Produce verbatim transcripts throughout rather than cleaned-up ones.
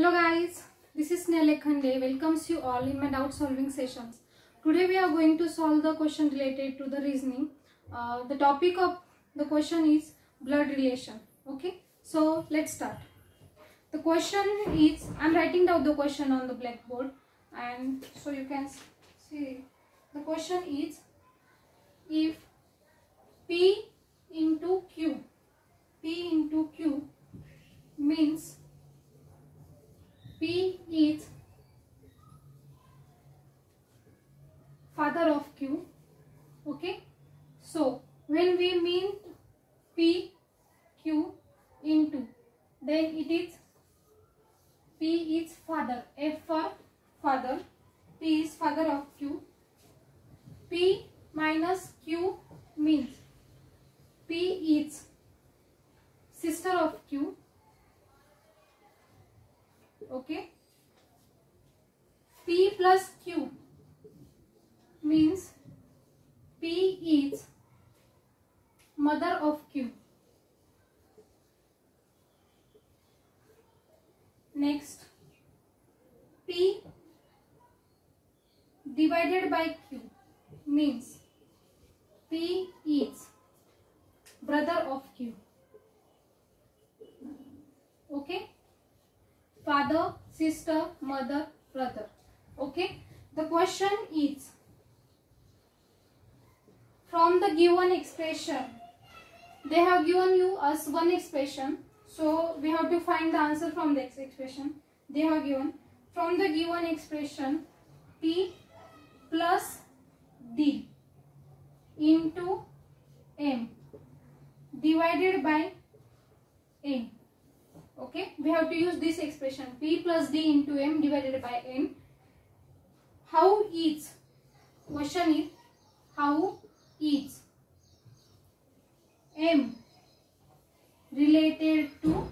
Hello guys, this is Snehal Khande. Welcomes you all in my doubt solving sessions. Today we are going to solve the question related to the reasoning. Uh, the topic of the question is blood relation. Okay, so let's start. The question is, I am writing down the question on the blackboard, and so you can see. The question is, if P into Q, P into Q means P is father of Q. Okay, so when we mean P Q into, then it is P is father, F for father, P is father of Q. P minus Q means P is sister of Q. Okay, P plus Q means P is mother of Q. Next, P divided by Q means P is brother of Q. Okay, father, sister, mother, brother. Okay, the question is, from the given expression, they have given you us one expression, so we have to find the answer from the expression they have given. From the given expression, P plus D into M divided by N. Okay, we have to use this expression, P plus D into M divided by N. How is, question is, how is M related to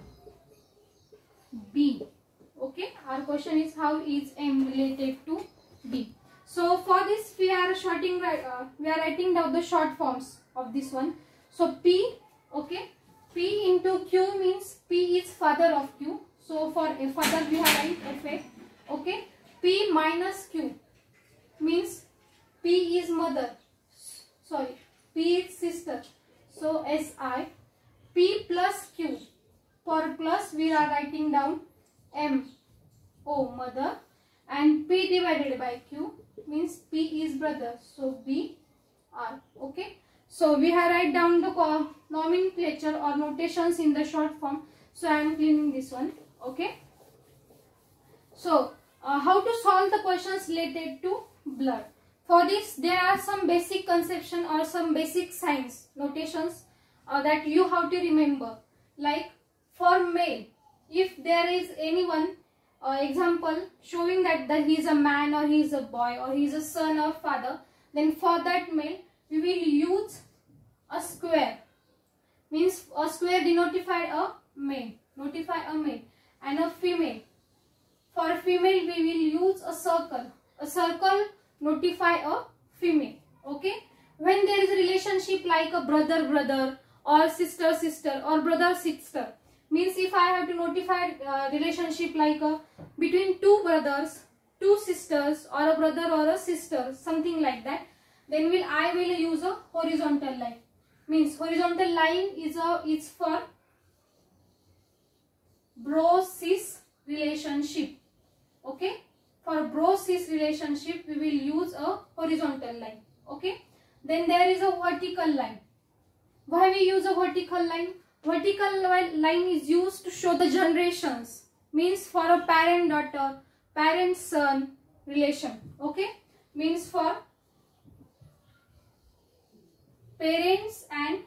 B? Okay, our question is, how is M related to B? So for this we are shorting, uh, we are writing down the short forms of this one. So P, okay, P into Q means P is father of Q. So for a father we have write F A. Okay, P minus Q means P is mother. Sorry, P is sister. So S I. P plus Q. For plus we are writing down M O, mother, and P divided by Q means P is brother. So B R. Okay. So we have write down the nomenclature or notations in the short form. So I am cleaning this one. Okay. So uh, how to solve the questions related to blood? For this there are some basic conception or some basic signs, notations uh, that you have to remember. Like for male, if there is anyone uh, example showing that, that he is a man or he is a boy or he is a son or father, then for that male we will use a square, means a square denotify a male, notify a male, and a female. For a female we will use a circle, a circle notify a female. Okay, when there is a relationship like a brother brother or sister sister or brother sister, means if I have to notify a relationship like a between two brothers, two sisters, or a brother or a sister, something like that, then will I will use a horizontal line. Means horizontal line is a is for bro-sis relationship. Okay, for bro-sis relationship we will use a horizontal line. Okay, then there is a vertical line. Why we use a vertical line? Vertical line is used to show the generations. Means for a parent daughter, parent son relation. Okay, means for parents and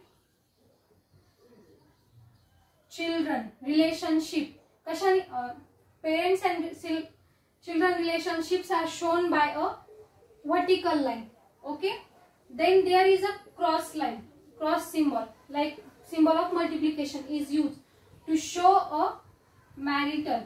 children relationship. Uh, parents and children relationships are shown by a vertical line. Okay, then there is a cross line, cross symbol, like symbol of multiplication is used to show a marital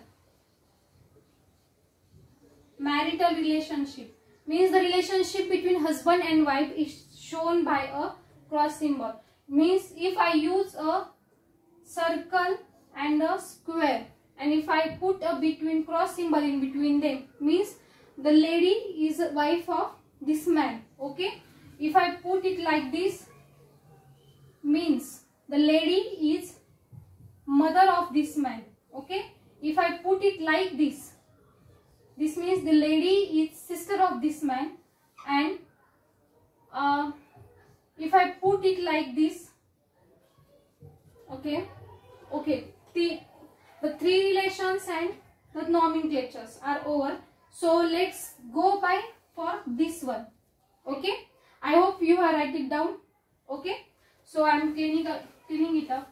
marital relationship. Means the relationship between husband and wife is shown by a cross symbol. Means if I use a circle and a square and if I put a between cross symbol in between them, means the lady is a wife of this man. Okay, if I put it like this, means the lady is mother of this man. Okay, if I put it like this, this means the lady is sister of this man, and uh, if I put it like this, okay, okay, the, the three relations and the nomenclatures are over. So let's go by for this one. Okay, I hope you have write it down. Okay, so I am cleaning up, cleaning it up.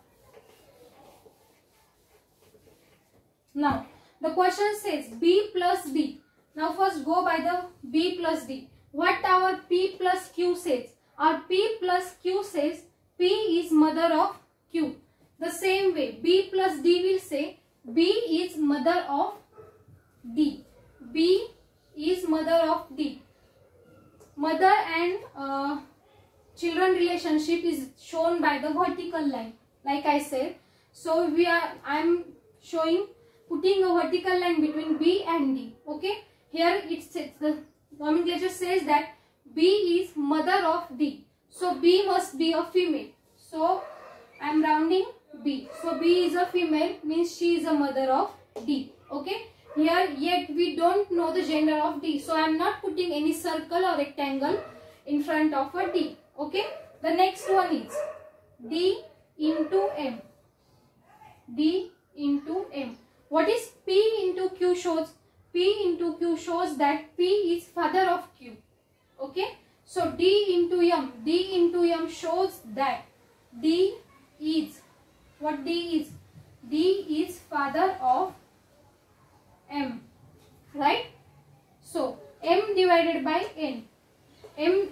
Now the question says B plus D. Now first go by the B plus D. What our P plus Q says? Our P plus Q says P is mother of Q. The same way B plus D will say B is mother of D. B is mother of D. Mother and uh, children relationship is shown by the vertical line, like I said. So we are, I am showing, putting a vertical line between B and D. Okay, here it says, the nomenclature says that B is mother of D. So B must be a female. So I am rounding B. So B is a female, means she is a mother of D. Okay, here yet we don't know the gender of D. So I am not putting any circle or rectangle in front of a D. Okay, the next one is D into M. D into M. What is P into Q shows? P into Q shows that P is father of Q. Okay, so D into M. D into M shows that D is, what D is? D is father of M. Right? So M divided by N. M,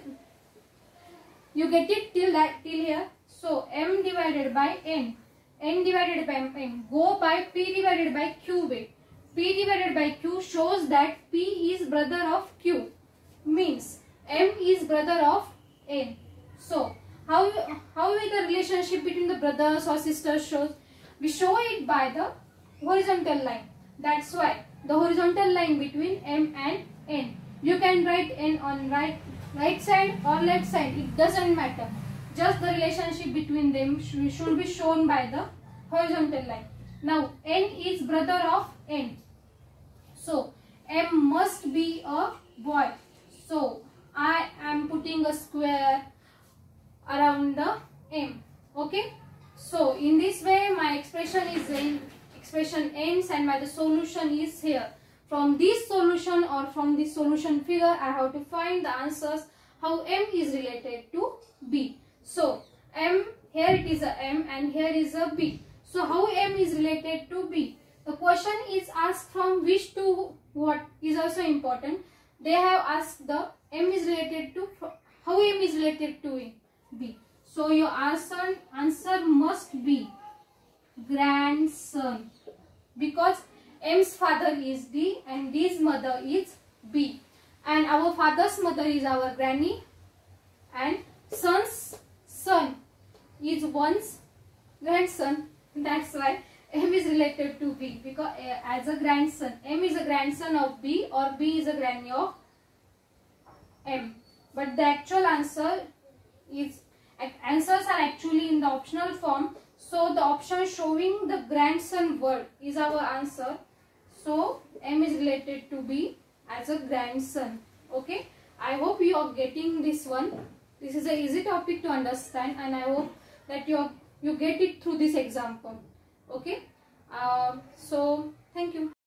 you get it till that, till here. So M divided by N. N divided by M. Go by P divided by Q way. P divided by Q shows that P is brother of Q. Means M is brother of N. So how how will the relationship between the brothers or sisters shows? We show it by the horizontal line. That's why the horizontal line between M and N. You can write N on right right side or left side. It doesn't matter. Just the relationship between them should be shown by the horizontal line. Now N is brother of N. So M must be a boy. So I am putting a square around the M. Okay. So in this way my expression is in, expression ends and my the solution is here. From this solution or from this solution figure I have to find the answers how M is related to B. So M, here it is a M and here is a B. So how M is related to B? The question is asked from which to what is also important. They have asked the M is related to, how M is related to B. So your answer, answer must be grandson, because M's father is D and D's mother is B. And our father's mother is our granny and son's son is one's grandson. That's why M is related to B, because uh, as a grandson, M is a grandson of B or B is a granny of M. But the actual answer is, answers are actually in the optional form. So the option showing the grandson word is our answer. So M is related to B as a grandson. Okay. I hope you are getting this one. This is an easy topic to understand and I hope that you are, you get it through this example. Okay. Uh, so thank you.